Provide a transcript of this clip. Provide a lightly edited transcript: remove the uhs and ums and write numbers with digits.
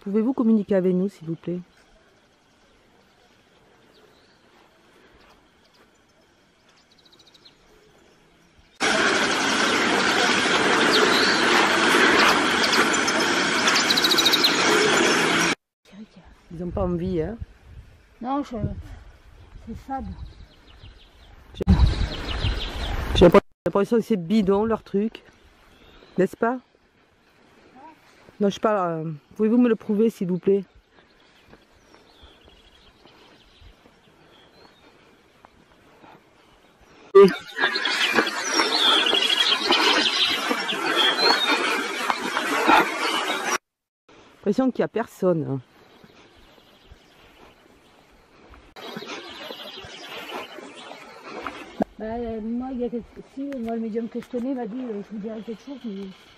Pouvez-vous communiquer avec nous, s'il vous plaît? Ils n'ont pas envie, hein? Non, c'est fade. J'ai l'impression que c'est bidon, leur truc. N'est-ce pas? Non, je parle. Pouvez-vous me le prouver, s'il vous plaît? J'ai l'impression qu'il n'y a personne. Moi, il y a moi, le médium que je connais m'a dit, je vous dirai quelque chose, mais